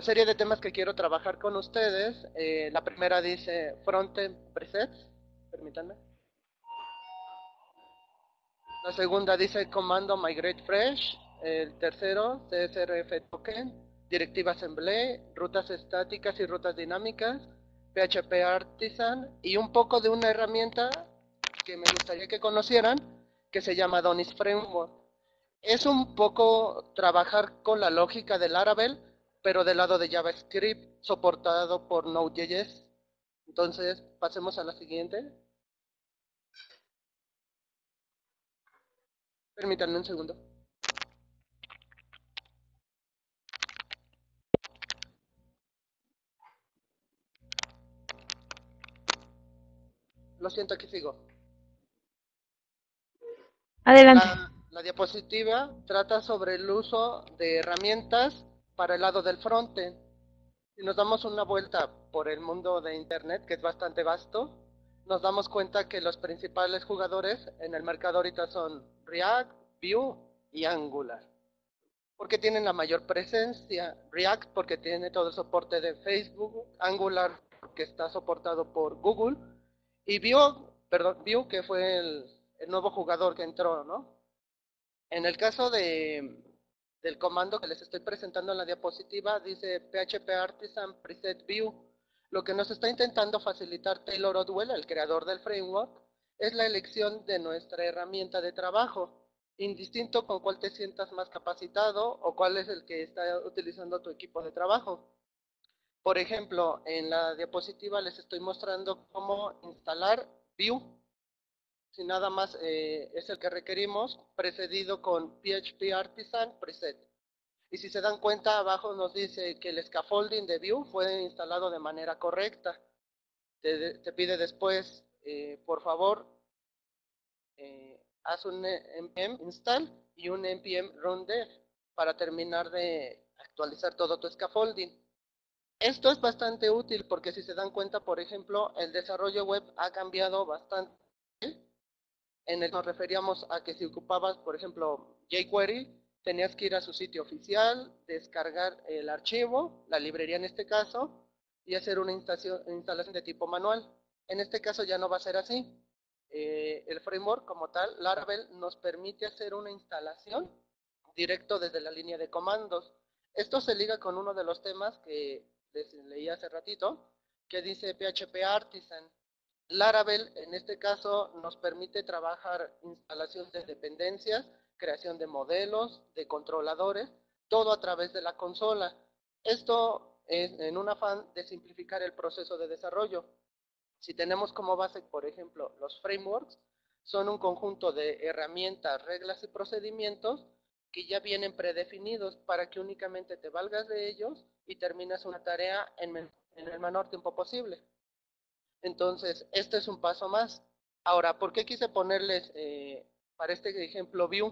serie de temas que quiero trabajar con ustedes. La primera dice Frontend Presets, permítanme. La segunda dice Comando Migrate Fresh. El tercero, CSRF Token, Directiva Assembly, rutas estáticas y rutas dinámicas, PHP Artisan y un poco de una herramienta que me gustaría que conocieran, que se llama Donis Framework. Es un poco trabajar con la lógica del Laravel, pero del lado de JavaScript, soportado por Node.js. Entonces, pasemos a la siguiente. Permítanme un segundo. Lo siento, aquí sigo. Adelante. La diapositiva trata sobre el uso de herramientas para el lado del frontend. Si nos damos una vuelta por el mundo de Internet, que es bastante vasto, nos damos cuenta que los principales jugadores en el mercado ahorita son React, Vue y Angular. Porque tienen la mayor presencia. React porque tiene todo el soporte de Facebook, Angular que está soportado por Google y Vue que fue el nuevo jugador que entró, ¿no? En el caso del comando que les estoy presentando en la diapositiva, dice PHP Artisan Preset View. Lo que nos está intentando facilitar Taylor Otwell, el creador del framework, es la elección de nuestra herramienta de trabajo, indistinto con cuál te sientas más capacitado o cuál es el que está utilizando tu equipo de trabajo. Por ejemplo, en la diapositiva les estoy mostrando cómo instalar Vue si nada más es el que requerimos, precedido con PHP Artisan Preset. Y si se dan cuenta, abajo nos dice que el scaffolding de Vue fue instalado de manera correcta. Te pide después, por favor, haz un npm install y un npm run dev para terminar de actualizar todo tu scaffolding. Esto es bastante útil porque si se dan cuenta, por ejemplo, el desarrollo web ha cambiado bastante en el que nos referíamos a que si ocupabas, por ejemplo, jQuery, tenías que ir a su sitio oficial, descargar el archivo, la librería en este caso, y hacer una instalación de tipo manual. En este caso ya no va a ser así. El framework como tal, Laravel, nos permite hacer una instalación directo desde la línea de comandos. Esto se liga con uno de los temas que les leí hace ratito, que dice PHP Artisan. Laravel, en este caso, nos permite trabajar instalación de dependencias, creación de modelos, de controladores, todo a través de la consola. Esto es en un afán de simplificar el proceso de desarrollo. Si tenemos como base, por ejemplo, los frameworks, son un conjunto de herramientas, reglas y procedimientos que ya vienen predefinidos para que únicamente te valgas de ellos y terminas una tarea en el menor tiempo posible. Entonces, este es un paso más. Ahora, ¿por qué quise ponerles para este ejemplo Vue?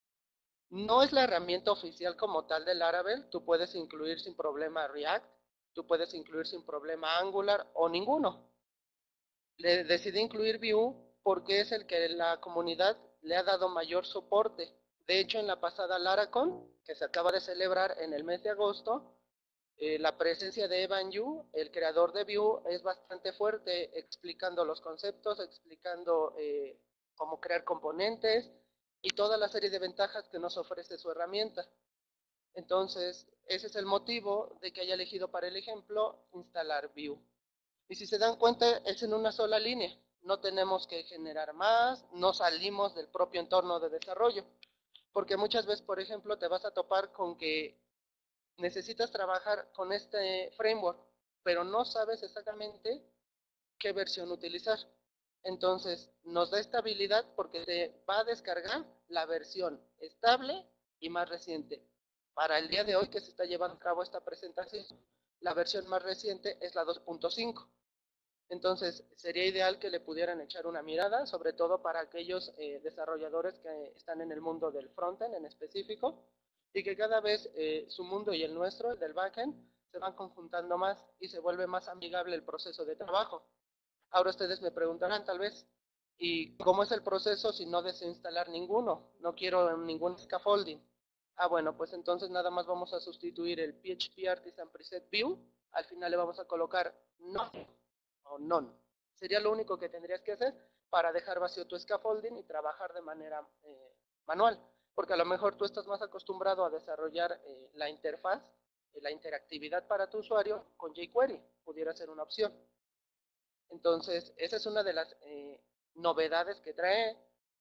No es la herramienta oficial como tal de Laravel. Tú puedes incluir sin problema React, tú puedes incluir sin problema Angular o ninguno. Le decidí incluir Vue porque es el que la comunidad le ha dado mayor soporte. De hecho, en la pasada LaraCon, que se acaba de celebrar en el mes de agosto, la presencia de Evan Yu, el creador de Vue, es bastante fuerte explicando los conceptos, explicando cómo crear componentes y toda la serie de ventajas que nos ofrece su herramienta. Entonces, ese es el motivo de que haya elegido para el ejemplo instalar Vue. Y si se dan cuenta, es en una sola línea. No tenemos que generar más, no salimos del propio entorno de desarrollo. Porque muchas veces, por ejemplo, te vas a topar con que necesitas trabajar con este framework, pero no sabes exactamente qué versión utilizar. Entonces, nos da estabilidad porque te va a descargar la versión estable y más reciente. Para el día de hoy que se está llevando a cabo esta presentación, la versión más reciente es la 2.5. Entonces, sería ideal que le pudieran echar una mirada, sobre todo para aquellos desarrolladores que están en el mundo del frontend en específico, y que cada vez su mundo y el nuestro, el del backend, se van conjuntando más y se vuelve más amigable el proceso de trabajo. Ahora ustedes me preguntarán tal vez, ¿y cómo es el proceso si no desinstalar ninguno? No quiero ningún scaffolding. Bueno, pues entonces nada más vamos a sustituir el PHP Artisan Preset View. Al final le vamos a colocar no o none. Sería lo único que tendrías que hacer para dejar vacío tu scaffolding y trabajar de manera manual. Porque a lo mejor tú estás más acostumbrado a desarrollar la interfaz, la interactividad para tu usuario con jQuery. Pudiera ser una opción. Entonces, esa es una de las novedades que trae.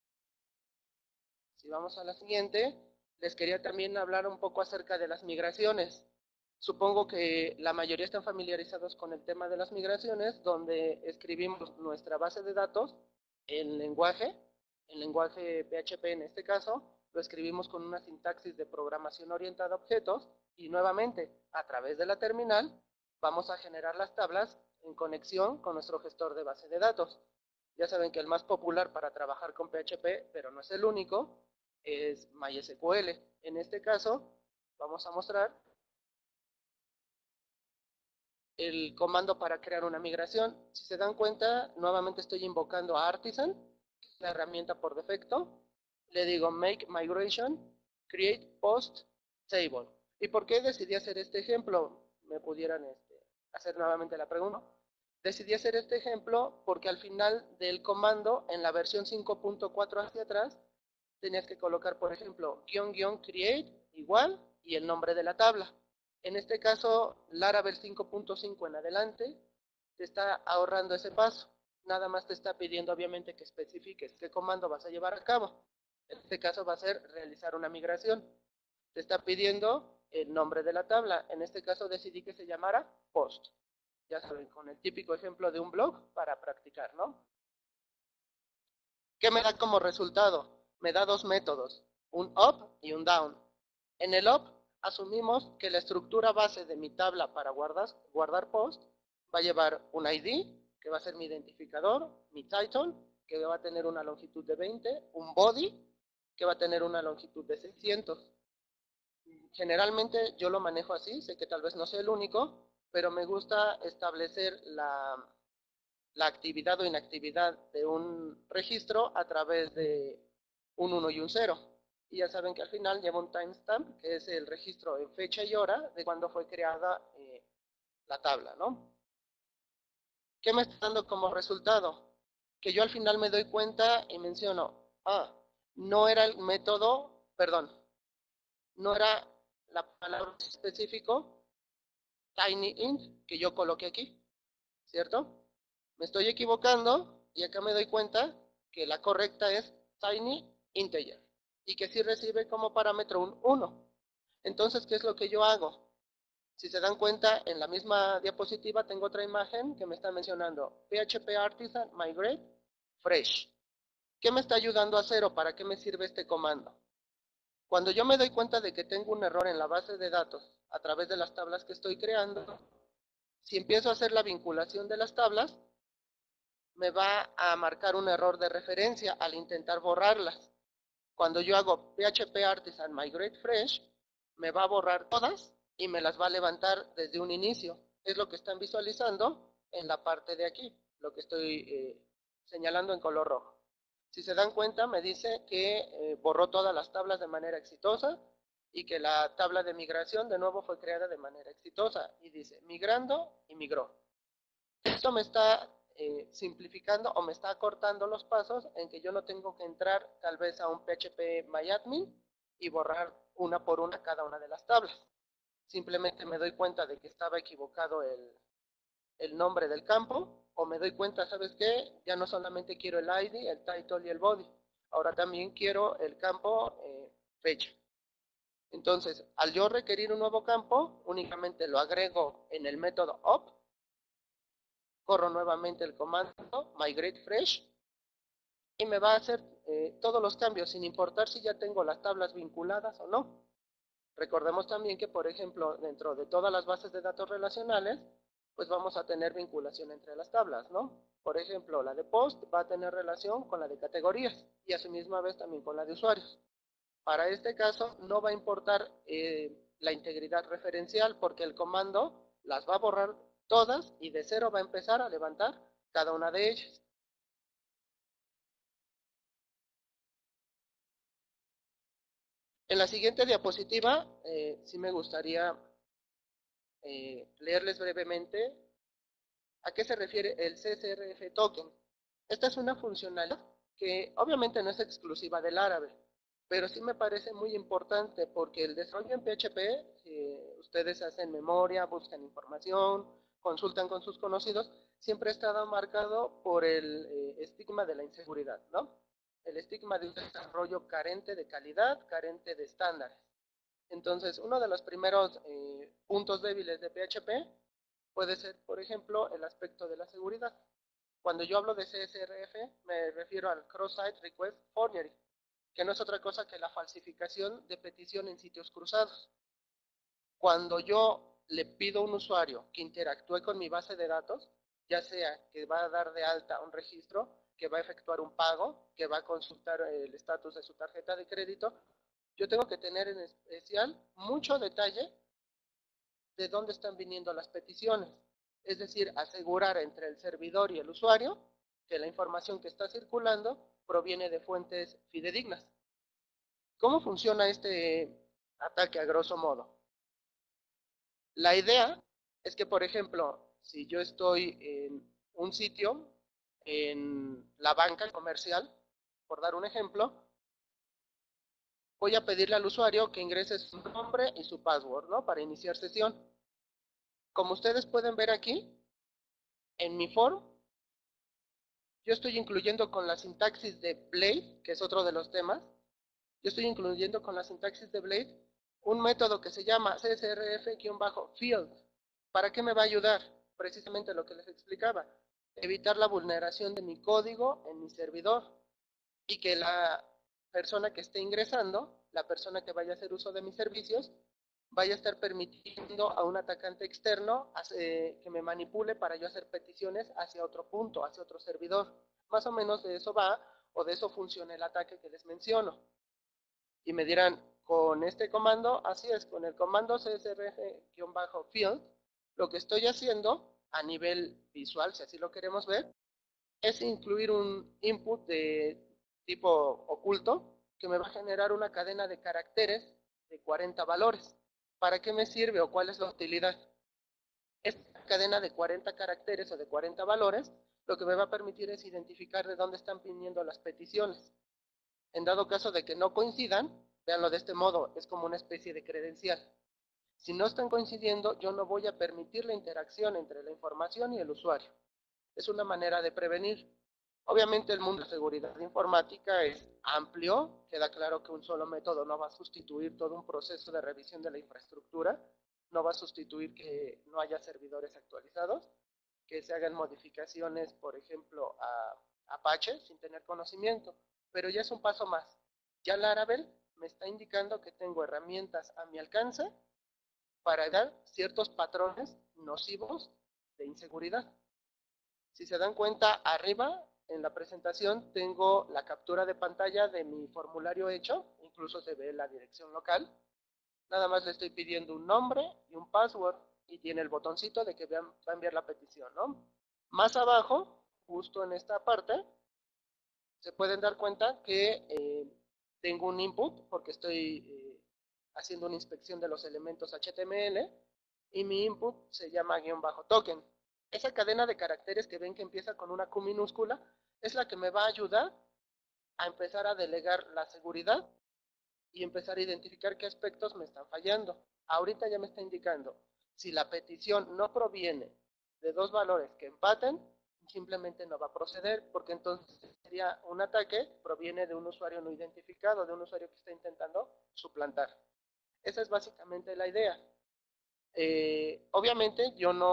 Si vamos a la siguiente, les quería también hablar un poco acerca de las migraciones. Supongo que la mayoría están familiarizados con el tema de las migraciones, donde escribimos nuestra base de datos en lenguaje PHP en este caso, lo escribimos con una sintaxis de programación orientada a objetos y nuevamente a través de la terminal vamos a generar las tablas en conexión con nuestro gestor de base de datos. Ya saben que el más popular para trabajar con PHP, pero no es el único, es MySQL. En este caso, vamos a mostrar el comando para crear una migración. Si se dan cuenta, nuevamente estoy invocando a Artisan, que es la herramienta por defecto. Le digo make migration, create post table. ¿Y por qué decidí hacer este ejemplo? Me pudieran hacer nuevamente la pregunta. Decidí hacer este ejemplo porque al final del comando, en la versión 5.4 hacia atrás, tenías que colocar, por ejemplo, --create igual y el nombre de la tabla. En este caso, Laravel 5.5 en adelante te está ahorrando ese paso. Nada más te está pidiendo, obviamente, que especifiques qué comando vas a llevar a cabo. En este caso va a ser realizar una migración. Te está pidiendo el nombre de la tabla. En este caso decidí que se llamara post. Ya saben, con el típico ejemplo de un blog para practicar, ¿no? ¿Qué me da como resultado? Me da dos métodos, un up y un down. En el up asumimos que la estructura base de mi tabla para guardar post va a llevar un ID, que va a ser mi identificador, mi title, que va a tener una longitud de 20, un body, que va a tener una longitud de 600. Generalmente yo lo manejo así, sé que tal vez no sea el único, pero me gusta establecer la actividad o inactividad de un registro a través de un 1 y un 0. Y ya saben que al final lleva un timestamp, que es el registro en fecha y hora de cuando fue creada la tabla, ¿no? ¿Qué me está dando como resultado? Que yo al final me doy cuenta y menciono, no era el método, perdón, no era la palabra específico tinyInt que yo coloqué aquí, ¿cierto? Me estoy equivocando y acá me doy cuenta que la correcta es tinyInteger y que sí recibe como parámetro un 1. Entonces, ¿qué es lo que yo hago? Si se dan cuenta, en la misma diapositiva tengo otra imagen que me está mencionando PHP Artisan Migrate Fresh. ¿Qué me está ayudando a hacer o para qué me sirve este comando? Cuando yo me doy cuenta de que tengo un error en la base de datos a través de las tablas que estoy creando, si empiezo a hacer la vinculación de las tablas, me va a marcar un error de referencia al intentar borrarlas. Cuando yo hago PHP Artisan Migrate Fresh, me va a borrar todas y me las va a levantar desde un inicio. Es lo que están visualizando en la parte de aquí, lo que estoy señalando en color rojo. Si se dan cuenta, me dice que borró todas las tablas de manera exitosa y que la tabla de migración de nuevo fue creada de manera exitosa. Y dice, migrando y migró. Esto me está simplificando o me está acortando los pasos en que yo no tengo que entrar tal vez a un PHP MyAdmin y borrar una por una cada una de las tablas. Simplemente me doy cuenta de que estaba equivocado el nombre del campo o me doy cuenta, ¿sabes qué? Ya no solamente quiero el ID, el title y el body. Ahora también quiero el campo fecha. Entonces, al yo requerir un nuevo campo, únicamente lo agrego en el método up, corro nuevamente el comando migratefresh y me va a hacer todos los cambios sin importar si ya tengo las tablas vinculadas o no. Recordemos también que, por ejemplo, dentro de todas las bases de datos relacionales, pues vamos a tener vinculación entre las tablas, ¿no? Por ejemplo, la de post va a tener relación con la de categorías y a su misma vez también con la de usuarios. Para este caso no va a importar la integridad referencial porque el comando las va a borrar todas y de cero va a empezar a levantar cada una de ellas. En la siguiente diapositiva, sí me gustaría leerles brevemente a qué se refiere el CSRF token. Esta es una funcionalidad que obviamente no es exclusiva del Laravel, pero sí me parece muy importante porque el desarrollo en PHP, si ustedes hacen memoria, buscan información, consultan con sus conocidos, siempre ha estado marcado por el estigma de la inseguridad, ¿no? El estigma de un desarrollo carente de calidad, carente de estándares. Entonces, uno de los primeros puntos débiles de PHP puede ser, por ejemplo, el aspecto de la seguridad. Cuando yo hablo de CSRF, me refiero al Cross-Site Request Forgery, que no es otra cosa que la falsificación de petición en sitios cruzados. Cuando yo le pido a un usuario que interactúe con mi base de datos, ya sea que va a dar de alta un registro, que va a efectuar un pago, que va a consultar el estatus de su tarjeta de crédito, yo tengo que tener en especial mucho detalle de dónde están viniendo las peticiones. Es decir, asegurar entre el servidor y el usuario que la información que está circulando proviene de fuentes fidedignas. ¿Cómo funciona este ataque a grosso modo? La idea es que, por ejemplo, si yo estoy en un sitio, en la banca comercial, por dar un ejemplo, voy a pedirle al usuario que ingrese su nombre y su password, ¿no? Para iniciar sesión. Como ustedes pueden ver aquí, en mi foro, yo estoy incluyendo con la sintaxis de Blade, que es otro de los temas, yo estoy incluyendo con la sintaxis de Blade un método que se llama csrf-field. ¿Para qué me va a ayudar? Precisamente lo que les explicaba, evitar la vulneración de mi código en mi servidor y que la persona que esté ingresando, la persona que vaya a hacer uso de mis servicios, vaya a estar permitiendo a un atacante externo que me manipule para yo hacer peticiones hacia otro punto, hacia otro servidor. Más o menos de eso va, o de eso funciona el ataque que les menciono. Y me dirán, con este comando, así es, con el comando csrf-field, lo que estoy haciendo a nivel visual, si así lo queremos ver, es incluir un input de tipo oculto que me va a generar una cadena de caracteres de 40 valores. ¿Para qué me sirve o cuál es la utilidad? Esta cadena de 40 caracteres o de 40 valores lo que me va a permitir es identificar de dónde están viniendo las peticiones. En dado caso de que no coincidan, véanlo de este modo, es como una especie de credencial. Si no están coincidiendo, yo no voy a permitir la interacción entre la información y el usuario. Es una manera de prevenir. Obviamente el mundo de seguridad informática es amplio, queda claro que un solo método no va a sustituir todo un proceso de revisión de la infraestructura, no va a sustituir que no haya servidores actualizados, que se hagan modificaciones, por ejemplo, a Apache sin tener conocimiento, pero ya es un paso más. Ya Laravel me está indicando que tengo herramientas a mi alcance para dar ciertos patrones nocivos de inseguridad. Si se dan cuenta, arriba en la presentación tengo la captura de pantalla de mi formulario hecho, incluso se ve la dirección local. Nada más le estoy pidiendo un nombre y un password y tiene el botoncito de que va a enviar la petición, ¿no? Más abajo, justo en esta parte, se pueden dar cuenta que tengo un input porque estoy haciendo una inspección de los elementos HTML y mi input se llama guión bajo token. Esa cadena de caracteres que ven que empieza con una Q minúscula es la que me va a ayudar a empezar a delegar la seguridad y empezar a identificar qué aspectos me están fallando. Ahorita ya me está indicando, si la petición no proviene de dos valores que empaten, simplemente no va a proceder, porque entonces sería un ataque, proviene de un usuario no identificado, de un usuario que está intentando suplantar. Esa es básicamente la idea. Obviamente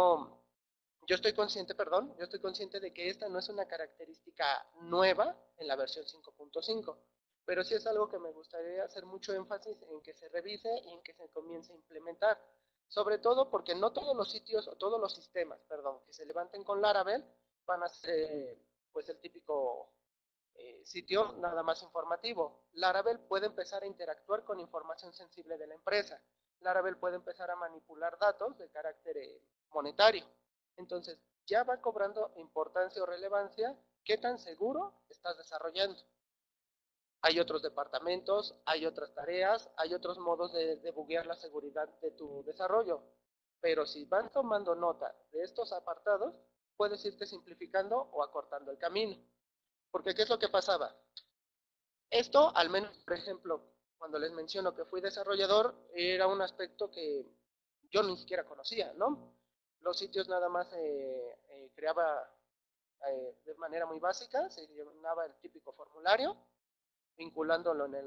yo estoy consciente, perdón, yo estoy consciente de que esta no es una característica nueva en la versión 5.5, pero sí es algo que me gustaría hacer mucho énfasis en que se revise y en que se comience a implementar. Sobre todo porque no todos los sitios o todos los sistemas, perdón, que se levanten con Laravel van a ser pues el típico sitio nada más informativo. Laravel puede empezar a interactuar con información sensible de la empresa. Laravel puede empezar a manipular datos de carácter monetario. Entonces, ya va cobrando importancia o relevancia qué tan seguro estás desarrollando. Hay otros departamentos, hay otras tareas, hay otros modos de buguear la seguridad de tu desarrollo. Pero si van tomando nota de estos apartados, puedes irte simplificando o acortando el camino. Porque ¿qué es lo que pasaba? Esto, al menos, por ejemplo, cuando les menciono que fui desarrollador, era un aspecto que yo ni siquiera conocía, ¿no? Los sitios nada más creaba de manera muy básica, se llenaba el típico formulario, vinculándolo en el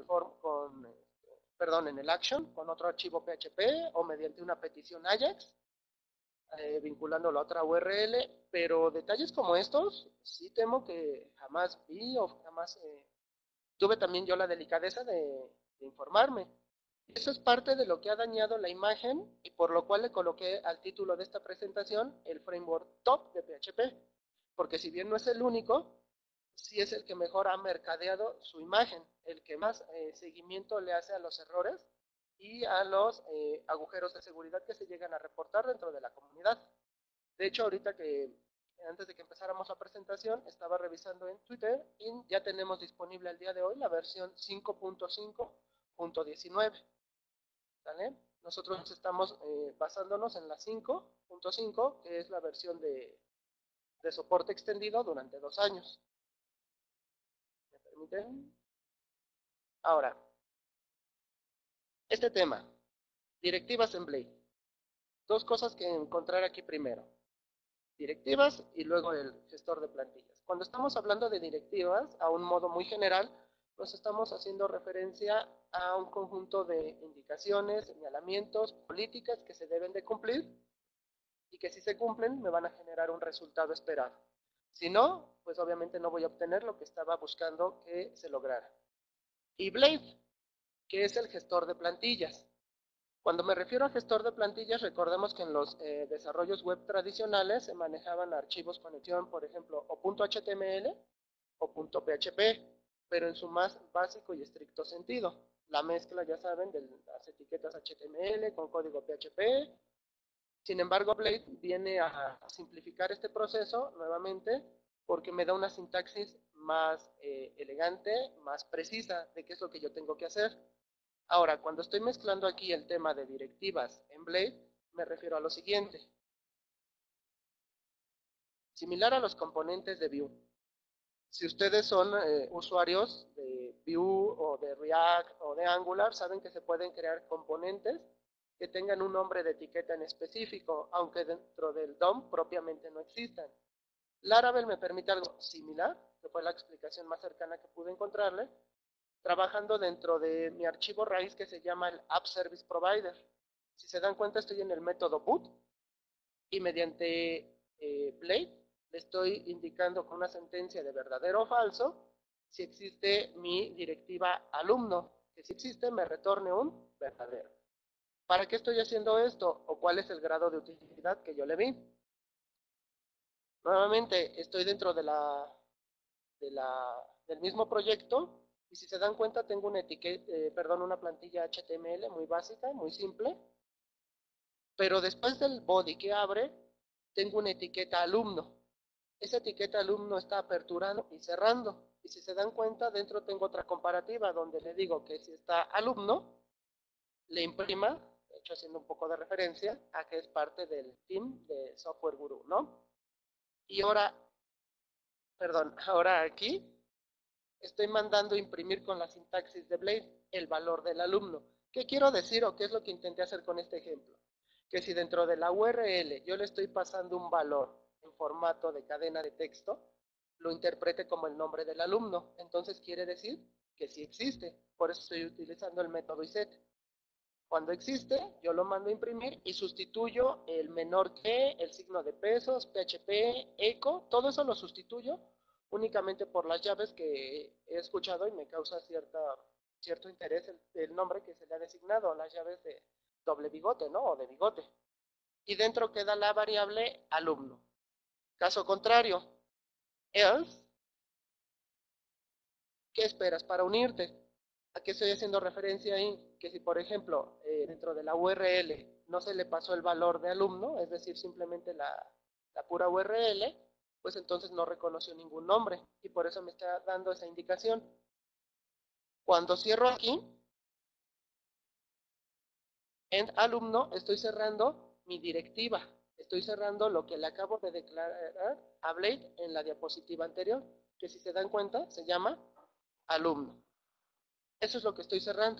en el action con otro archivo PHP o mediante una petición Ajax, vinculándolo a otra URL, pero detalles como estos sí temo que jamás vi o jamás tuve también yo la delicadeza de informarme. Eso es parte de lo que ha dañado la imagen y por lo cual le coloqué al título de esta presentación el framework top de PHP, porque si bien no es el único, sí es el que mejor ha mercadeado su imagen, el que más seguimiento le hace a los errores y a los agujeros de seguridad que se llegan a reportar dentro de la comunidad. De hecho, ahorita que antes de que empezáramos la presentación, estaba revisando en Twitter y ya tenemos disponible al día de hoy la versión 5.5.19. ¿Vale? Nosotros estamos basándonos en la 5.5, que es la versión de soporte extendido durante 2 años. ¿Me permiten? Ahora, este tema, directivas en Blade. Dos cosas que encontrar aquí primero. Directivas y luego el gestor de plantillas. Cuando estamos hablando de directivas, a un modo muy general, nos estamos haciendo referencia a un conjunto de indicaciones, señalamientos, políticas que se deben de cumplir y que si se cumplen me van a generar un resultado esperado. Si no, pues obviamente no voy a obtener lo que estaba buscando que se lograra. Y Blade, que es el gestor de plantillas. Cuando me refiero a gestor de plantillas, recordemos que en los desarrollos web tradicionales se manejaban archivos conexión, por ejemplo, o .html o .php, pero en su más básico y estricto sentido. La mezcla, ya saben, de las etiquetas HTML con código PHP. Sin embargo, Blade viene a simplificar este proceso nuevamente porque me da una sintaxis más elegante, más precisa de qué es lo que yo tengo que hacer. Ahora, cuando estoy mezclando aquí el tema de directivas en Blade, me refiero a lo siguiente. Similar a los componentes de Vue. Si ustedes son usuarios de Vue o de React o de Angular, saben que se pueden crear componentes que tengan un nombre de etiqueta en específico, aunque dentro del DOM propiamente no existan. Laravel me permite algo similar, que fue la explicación más cercana que pude encontrarle, trabajando dentro de mi archivo raíz que se llama el App Service Provider. Si se dan cuenta, estoy en el método boot y mediante Blade le estoy indicando con una sentencia de verdadero o falso si existe mi directiva alumno, que si existe me retorne un verdadero. ¿Para qué estoy haciendo esto? ¿O cuál es el grado de utilidad que yo le vi? Nuevamente, estoy dentro del mismo proyecto y si se dan cuenta tengo una plantilla HTML muy básica, muy simple, pero después del body que abre tengo una etiqueta alumno. Esa etiqueta alumno está aperturando y cerrando. Y si se dan cuenta, dentro tengo otra comparativa donde le digo que si está alumno, le imprima, de hecho haciendo un poco de referencia a que es parte del team de Software Guru, ¿no? Y ahora aquí estoy mandando imprimir con la sintaxis de Blade el valor del alumno. ¿Qué quiero decir o qué es lo que intenté hacer con este ejemplo? Que si dentro de la URL yo le estoy pasando un valor en formato de cadena de texto, lo interprete como el nombre del alumno. Entonces quiere decir que sí existe. Por eso estoy utilizando el método iset. Cuando existe, yo lo mando a imprimir y sustituyo el menor que, el signo de pesos, PHP, eco, todo eso lo sustituyo únicamente por las llaves que he escuchado y me causa cierto interés el nombre que se le ha designado, las llaves de doble bigote, ¿no? O de bigote. Y dentro queda la variable alumno. Caso contrario, else, ¿qué esperas para unirte? ¿A qué estoy haciendo referencia ahí? Que si, por ejemplo, dentro de la URL no se le pasó el valor de alumno, es decir, simplemente la pura URL, pues entonces no reconoció ningún nombre y por eso me está dando esa indicación. Cuando cierro aquí, en alumno, estoy cerrando mi directiva. Estoy cerrando lo que le acabo de declarar a Blade en la diapositiva anterior, que si se dan cuenta, se llama alumno. Eso es lo que estoy cerrando.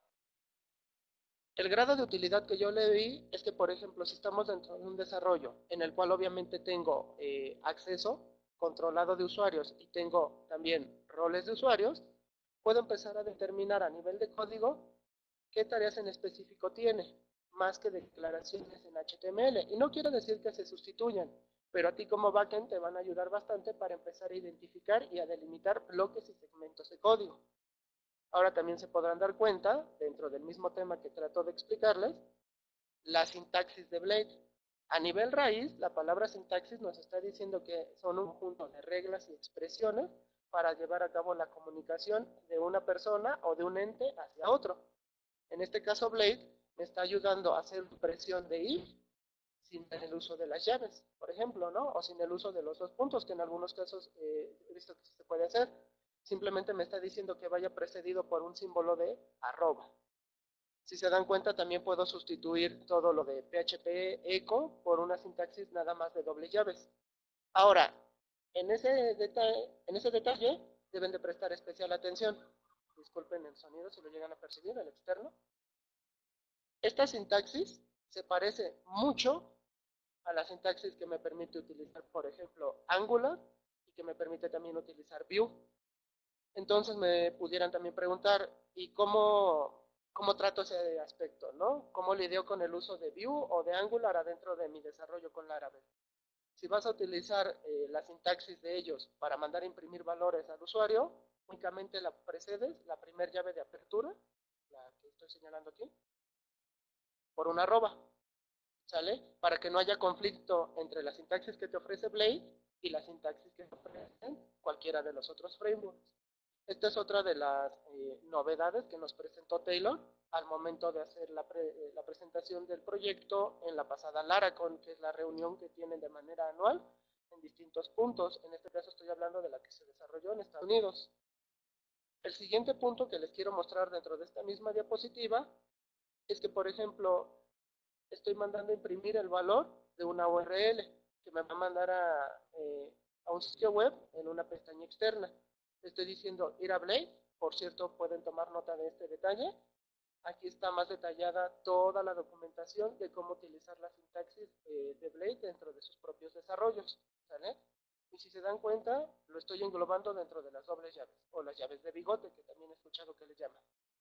El grado de utilidad que yo le di es que, por ejemplo, si estamos dentro de un desarrollo en el cual obviamente tengo acceso controlado de usuarios y tengo también roles de usuarios, puedo empezar a determinar a nivel de código qué tareas en específico tiene, más que declaraciones en HTML. Y no quiero decir que se sustituyan, pero a ti como backend te van a ayudar bastante para empezar a identificar y a delimitar bloques y segmentos de código. Ahora también se podrán dar cuenta, dentro del mismo tema que trato de explicarles, la sintaxis de Blade. A nivel raíz, la palabra sintaxis nos está diciendo que son un conjunto de reglas y expresiones para llevar a cabo la comunicación de una persona o de un ente hacia otro. En este caso, Blade me está ayudando a hacer presión de if sin el uso de las llaves, por ejemplo, ¿no? O sin el uso de los dos puntos, que en algunos casos he visto que se puede hacer. Simplemente me está diciendo que vaya precedido por un símbolo de arroba. Si se dan cuenta, también puedo sustituir todo lo de PHP echo por una sintaxis nada más de doble llaves. Ahora, en ese detalle deben de prestar especial atención. Disculpen el sonido si lo llegan a percibir, el externo. Esta sintaxis se parece mucho a la sintaxis que me permite utilizar, por ejemplo, Angular y que me permite también utilizar Vue. Entonces me pudieran también preguntar, ¿y cómo trato ese aspecto, no? ¿Cómo lidio con el uso de Vue o de Angular adentro de mi desarrollo con Laravel? Si vas a utilizar la sintaxis de ellos para mandar a imprimir valores al usuario, únicamente la precedes, la primera llave de apertura, la que estoy señalando aquí, por una arroba, ¿sale? Para que no haya conflicto entre la sintaxis que te ofrece Blade y la sintaxis que te ofrecen cualquiera de los otros frameworks. Esta es otra de las novedades que nos presentó Taylor al momento de hacer la presentación del proyecto en la pasada Laracon, que es la reunión que tienen de manera anual en distintos puntos. En este caso estoy hablando de la que se desarrolló en Estados Unidos. El siguiente punto que les quiero mostrar dentro de esta misma diapositiva es que, por ejemplo, estoy mandando a imprimir el valor de una URL que me va a mandar a un sitio web en una pestaña externa. Estoy diciendo ir a Blade, por cierto, pueden tomar nota de este detalle. Aquí está más detallada toda la documentación de cómo utilizar la sintaxis de Blade dentro de sus propios desarrollos, ¿sale? Y si se dan cuenta, lo estoy englobando dentro de las dobles llaves, o las llaves de bigote, que también he escuchado que le llaman.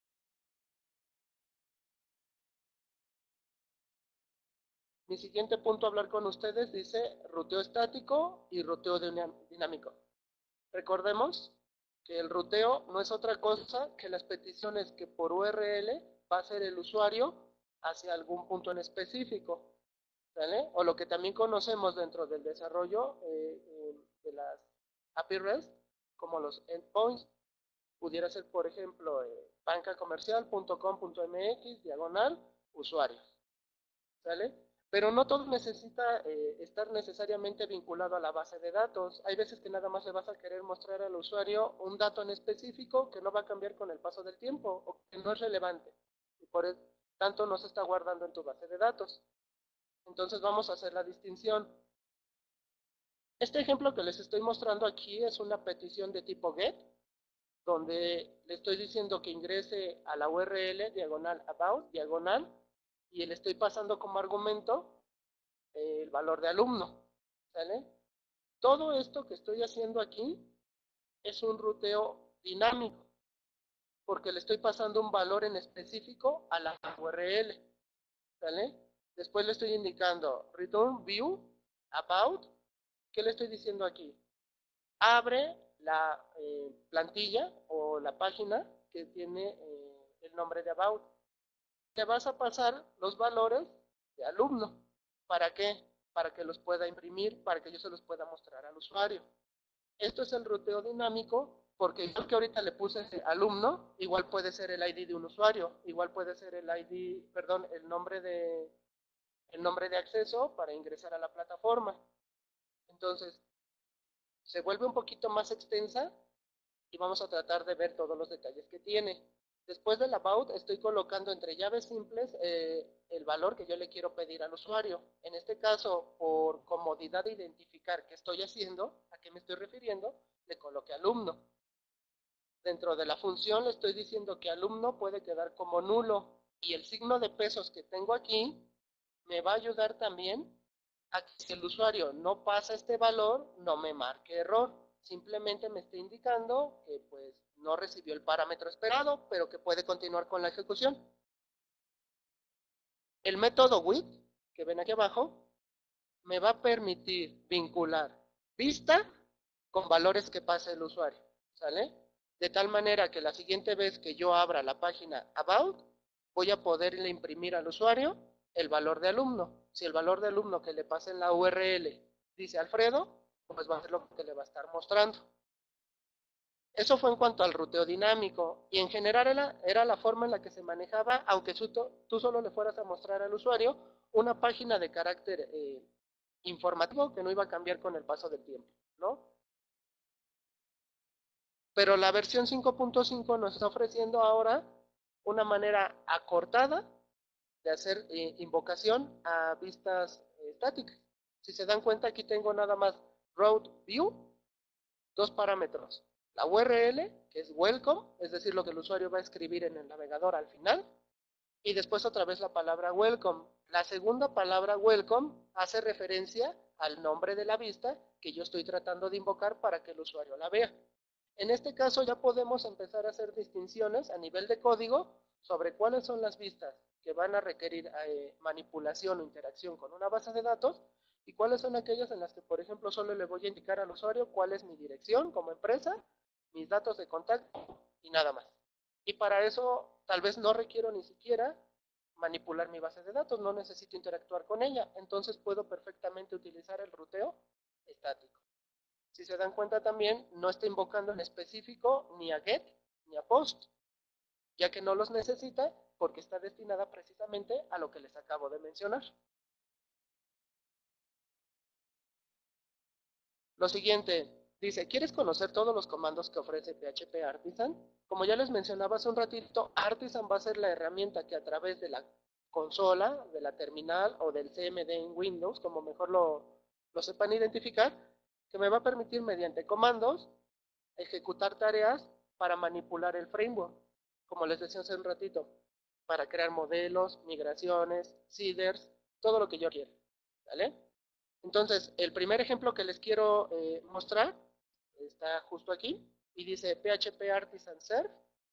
Mi siguiente punto a hablar con ustedes dice ruteo estático y ruteo dinámico. Recordemos que el ruteo no es otra cosa que las peticiones que por URL va a hacer el usuario hacia algún punto en específico, ¿vale? O lo que también conocemos dentro del desarrollo de las API REST como los endpoints. Pudiera ser, por ejemplo, bancacomercial.com.mx /usuarios, ¿sale? Pero no todo necesita estar necesariamente vinculado a la base de datos. Hay veces que nada más le vas a querer mostrar al usuario un dato en específico que no va a cambiar con el paso del tiempo o que no es relevante. Y por tanto no se está guardando en tu base de datos. Entonces vamos a hacer la distinción. Este ejemplo que les estoy mostrando aquí es una petición de tipo GET, donde le estoy diciendo que ingrese a la URL diagonal about diagonal y le estoy pasando como argumento el valor de alumno, ¿sale? Todo esto que estoy haciendo aquí es un ruteo dinámico, porque le estoy pasando un valor en específico a la URL, ¿sale? Después le estoy indicando return view about. ¿Qué le estoy diciendo aquí? Abre la plantilla o la página que tiene el nombre de about. Te vas a pasar los valores de alumno. ¿Para qué? Para que los pueda imprimir, para que yo se los pueda mostrar al usuario. Esto es el ruteo dinámico, porque igual que ahorita le puse alumno, igual puede ser el ID de un usuario, igual puede ser el ID, perdón, el nombre de acceso para ingresar a la plataforma. Entonces, se vuelve un poquito más extensa y vamos a tratar de ver todos los detalles que tiene. Después del about estoy colocando entre llaves simples el valor que yo le quiero pedir al usuario. En este caso, por comodidad de identificar qué estoy haciendo, a qué me estoy refiriendo, le coloqué alumno. Dentro de la función le estoy diciendo que alumno puede quedar como nulo y el signo de pesos que tengo aquí me va a ayudar también a que si el usuario no pasa este valor, no me marque error. Simplemente me está indicando que pues no recibió el parámetro esperado, pero que puede continuar con la ejecución. El método with, que ven aquí abajo, me va a permitir vincular vista con valores que pase el usuario, ¿sale? De tal manera que la siguiente vez que yo abra la página About, voy a poderle imprimir al usuario el valor de alumno. Si el valor de alumno que le pase en la URL dice Alfredo, pues va a ser lo que le va a estar mostrando. Eso fue en cuanto al ruteo dinámico y en general era la forma en la que se manejaba, aunque tú solo le fueras a mostrar al usuario una página de carácter informativo que no iba a cambiar con el paso del tiempo, ¿no? Pero la versión 5.5 nos está ofreciendo ahora una manera acortada de hacer invocación a vistas estáticas. Si se dan cuenta, aquí tengo nada más road view, dos parámetros. La URL, que es welcome, es decir, lo que el usuario va a escribir en el navegador al final, y después otra vez la palabra welcome. La segunda palabra welcome hace referencia al nombre de la vista que yo estoy tratando de invocar para que el usuario la vea. En este caso ya podemos empezar a hacer distinciones a nivel de código sobre cuáles son las vistas que van a requerir manipulación o interacción con una base de datos y cuáles son aquellas en las que, por ejemplo, solo le voy a indicar al usuario cuál es mi dirección como empresa, mis datos de contacto y nada más. Y para eso tal vez no requiero ni siquiera manipular mi base de datos, no necesito interactuar con ella, entonces puedo perfectamente utilizar el ruteo estático. Si se dan cuenta también, no está invocando en específico ni a get ni a post, ya que no los necesita porque está destinada precisamente a lo que les acabo de mencionar. Lo siguiente, dice, ¿quieres conocer todos los comandos que ofrece PHP Artisan? Como ya les mencionaba hace un ratito, Artisan va a ser la herramienta que a través de la consola, de la terminal o del CMD en Windows, como mejor lo sepan identificar, que me va a permitir mediante comandos ejecutar tareas para manipular el framework, como les decía hace un ratito, para crear modelos, migraciones, seeders, todo lo que yo quiera, ¿vale? Entonces, el primer ejemplo que les quiero mostrar está justo aquí y dice PHP Artisan Serve.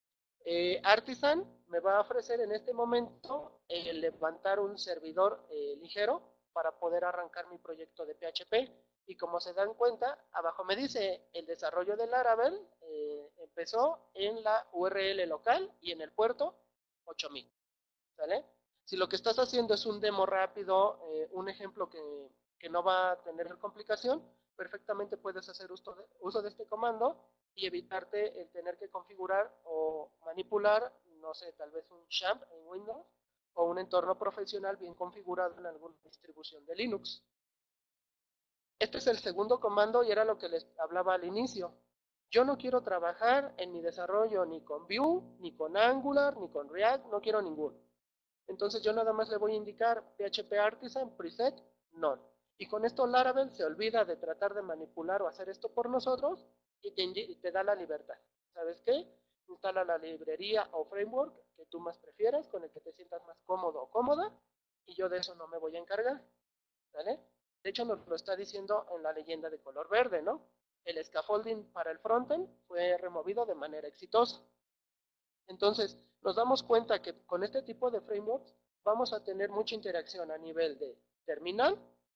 Artisan me va a ofrecer en este momento levantar un servidor ligero para poder arrancar mi proyecto de PHP. Y como se dan cuenta, abajo me dice el desarrollo del Laravel empezó en la URL local y en el puerto 8000. ¿Sale? Si lo que estás haciendo es un demo rápido, un ejemplo que no va a tener complicación, perfectamente puedes hacer uso de este comando y evitarte el tener que configurar o manipular, no sé, tal vez un XAMPP en Windows o un entorno profesional bien configurado en alguna distribución de Linux. Este es el segundo comando y era lo que les hablaba al inicio. Yo no quiero trabajar en mi desarrollo ni con Vue, ni con Angular, ni con React, no quiero ninguno. Entonces yo nada más le voy a indicar PHP Artisan preset none. Y con esto Laravel se olvida de tratar de manipular o hacer esto por nosotros y te da la libertad. ¿Sabes qué? Instala la librería o framework que tú más prefieras, con el que te sientas más cómodo o cómoda, y yo de eso no me voy a encargar. ¿Vale? De hecho nos lo está diciendo en la leyenda de color verde, ¿no? El scaffolding para el frontend fue removido de manera exitosa. Entonces, nos damos cuenta que con este tipo de frameworks vamos a tener mucha interacción a nivel de terminal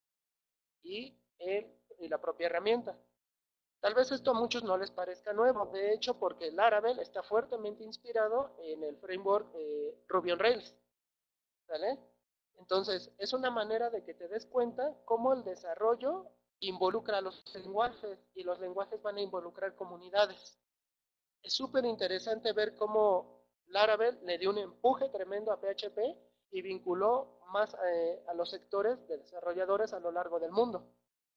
y, y la propia herramienta. Tal vez esto a muchos no les parezca nuevo, de hecho, porque Laravel está fuertemente inspirado en el framework Ruby on Rails, ¿vale? Entonces, es una manera de que te des cuenta cómo el desarrollo involucra a los lenguajes y los lenguajes van a involucrar comunidades. Es súper interesante ver cómo Laravel le dio un empuje tremendo a PHP y vinculó más a los sectores de desarrolladores a lo largo del mundo.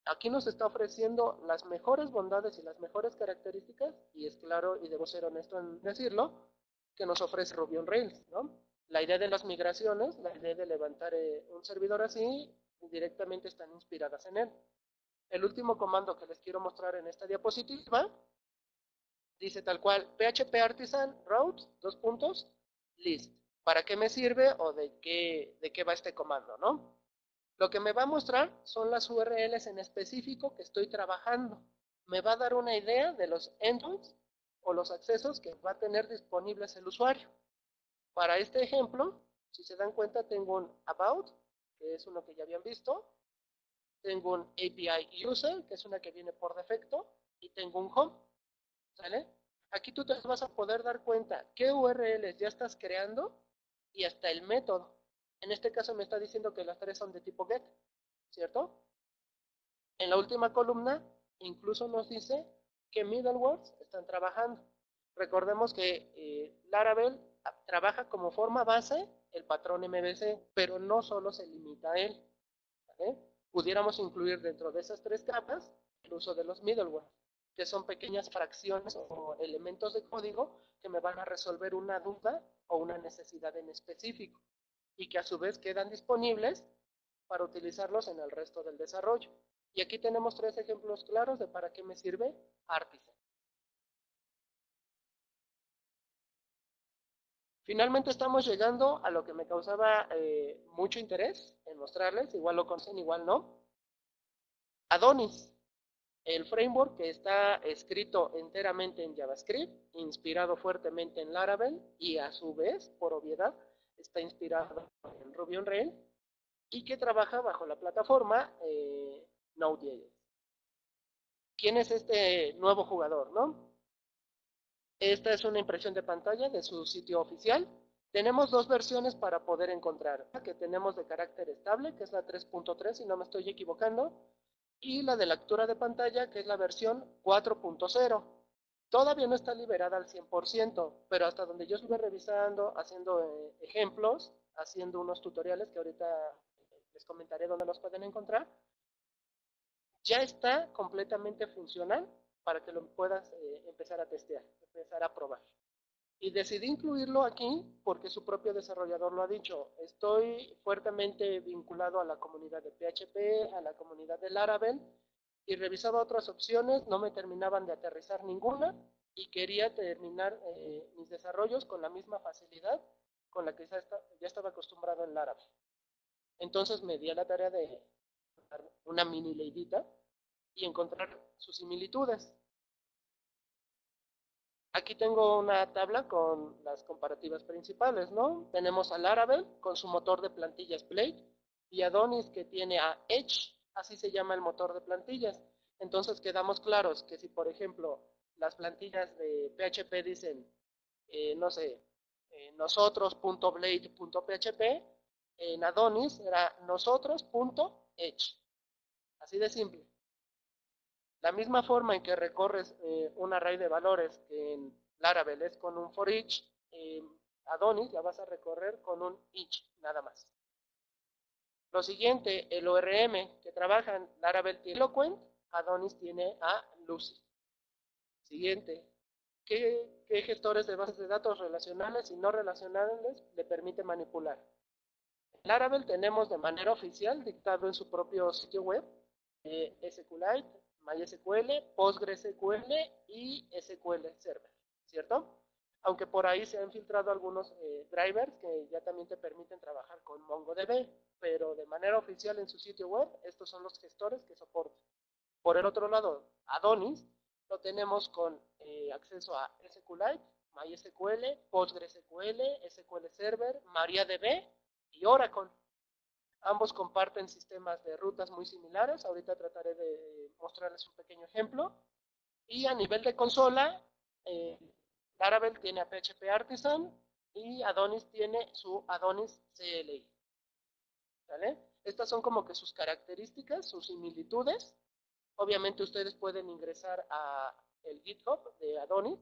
Aquí nos está ofreciendo las mejores bondades y las mejores características, y es claro, y debo ser honesto en decirlo, que nos ofrece Ruby on Rails, ¿no? La idea de las migraciones, la idea de levantar un servidor así, directamente están inspiradas en él. El último comando que les quiero mostrar en esta diapositiva dice tal cual, PHP Artisan route, dos puntos, list. ¿Para qué me sirve o de qué va este comando, no? Lo que me va a mostrar son las URLs en específico que estoy trabajando. Me va a dar una idea de los endpoints o los accesos que va a tener disponibles el usuario. Para este ejemplo, si se dan cuenta, tengo un about, que es uno que ya habían visto. Tengo un API user, que es una que viene por defecto. Y tengo un home, ¿sale? Aquí tú te vas a poder dar cuenta qué URLs ya estás creando y hasta el método. En este caso me está diciendo que las tres son de tipo get, ¿cierto? En la última columna incluso nos dice qué middlewares están trabajando. Recordemos que Laravel trabaja como forma base el patrón MVC, pero no solo se limita a él, ¿vale? Pudiéramos incluir dentro de esas tres capas el uso de los middleware, que son pequeñas fracciones o elementos de código que me van a resolver una duda o una necesidad en específico y que a su vez quedan disponibles para utilizarlos en el resto del desarrollo. Y aquí tenemos tres ejemplos claros de para qué me sirve Artisan. Finalmente estamos llegando a lo que me causaba mucho interés en mostrarles, igual lo conocen, igual no. Adonis, el framework que está escrito enteramente en JavaScript, inspirado fuertemente en Laravel y a su vez, por obviedad, está inspirado en Ruby on Rails y que trabaja bajo la plataforma Node.js. ¿Quién es este nuevo jugador, no? Esta es una impresión de pantalla de su sitio oficial. Tenemos dos versiones para poder encontrar. La que tenemos de carácter estable, que es la 3.3, si no me estoy equivocando, y la de lectura de pantalla, que es la versión 4.0. Todavía no está liberada al 100%, pero hasta donde yo estuve revisando, haciendo ejemplos, haciendo unos tutoriales que ahorita les comentaré dónde los pueden encontrar, ya está completamente funcional para que lo puedas empezar a testear, empezar a probar. Y decidí incluirlo aquí porque su propio desarrollador lo ha dicho. Estoy fuertemente vinculado a la comunidad de PHP, a la comunidad de Laravel, y revisaba otras opciones, no me terminaban de aterrizar ninguna, y quería terminar mis desarrollos con la misma facilidad con la que ya estaba acostumbrado en Laravel. Entonces me di a la tarea de dar una mini leidita y encontrar sus similitudes. Aquí tengo una tabla con las comparativas principales, ¿no? Tenemos a Laravel con su motor de plantillas Blade y Adonis que tiene a Edge, así se llama el motor de plantillas. Entonces quedamos claros que si, por ejemplo, las plantillas de PHP dicen, no sé, nosotros.blade.php, en Adonis era nosotros.edge. Así de simple. La misma forma en que recorres un array de valores que en Laravel es con un for each, Adonis la vas a recorrer con un each, nada más. Lo siguiente, el ORM que trabajan, Laravel tiene Eloquent, Adonis tiene a Lucy. Siguiente, ¿qué gestores de bases de datos relacionales y no relacionales le permite manipular? En Laravel tenemos de manera oficial, dictado en su propio sitio web, SQLite, MySQL, PostgreSQL y SQL Server, ¿cierto? Aunque por ahí se han filtrado algunos drivers que ya también te permiten trabajar con MongoDB, pero de manera oficial en su sitio web, estos son los gestores que soportan. Por el otro lado, Adonis lo tenemos con acceso a SQLite, MySQL, PostgreSQL, SQL Server, MariaDB y Oracle. Ambos comparten sistemas de rutas muy similares. Ahorita trataré de mostrarles un pequeño ejemplo. Y a nivel de consola, eh, Laravel tiene a PHP Artisan y Adonis tiene su Adonis CLI. ¿Vale? Estas son como que sus características, sus similitudes. Obviamente ustedes pueden ingresar a el GitHub de Adonis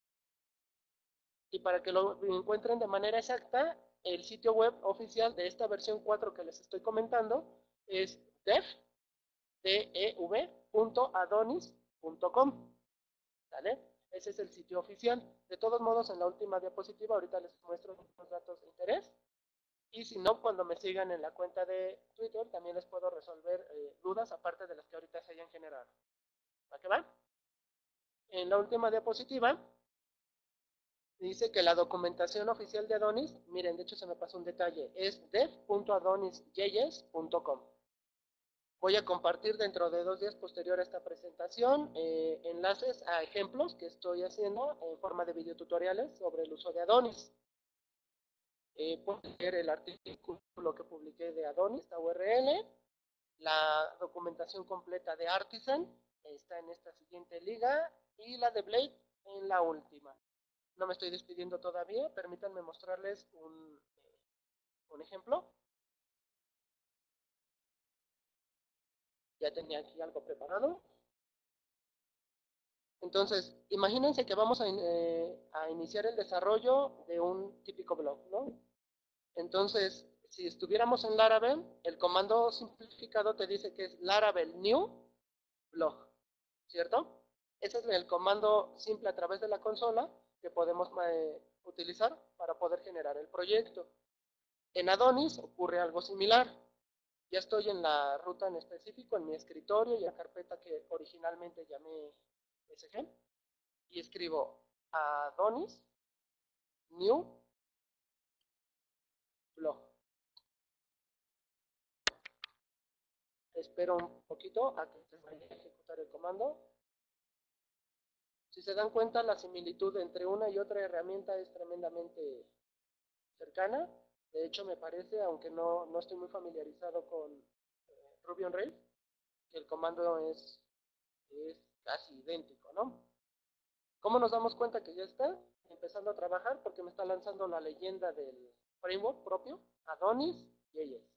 y para que lo encuentren de manera exacta, el sitio web oficial de esta versión 4 que les estoy comentando es dev.adonis.com. ¿Sale? Ese es el sitio oficial. De todos modos, en la última diapositiva, ahorita les muestro los datos de interés. Y si no, cuando me sigan en la cuenta de Twitter, también les puedo resolver dudas, aparte de las que ahorita se hayan generado. ¿Para qué va? En la última diapositiva, dice que la documentación oficial de Adonis, miren, de hecho se me pasó un detalle, es dev.adonisjs.com. Voy a compartir dentro de 2 días posterior a esta presentación enlaces a ejemplos que estoy haciendo en forma de videotutoriales sobre el uso de Adonis. Pueden leer el artículo que publiqué de Adonis, esta URL, la documentación completa de Artisan, está en esta siguiente liga, y la de Blade en la última. No me estoy despidiendo todavía, permítanme mostrarles un ejemplo. Ya tenía aquí algo preparado. Entonces, imagínense que vamos a iniciar el desarrollo de un típico blog, ¿no? Entonces, si estuviéramos en Laravel, el comando simplificado te dice que es Laravel new blog, ¿cierto? Ese es el comando simple a través de la consola que podemos utilizar para poder generar el proyecto. En Adonis ocurre algo similar. Ya estoy en la ruta en específico, en mi escritorio y en la carpeta que originalmente llamé SG, y escribo Adonis new blog. Espero un poquito a que se vaya a ejecutar el comando. Si se dan cuenta, la similitud entre una y otra herramienta es tremendamente cercana. De hecho, me parece, aunque no estoy muy familiarizado con Ruby on Rails, que el comando es casi idéntico, ¿no? ¿Cómo nos damos cuenta que ya está empezando a trabajar? Porque me está lanzando la leyenda del framework propio, Adonis.js.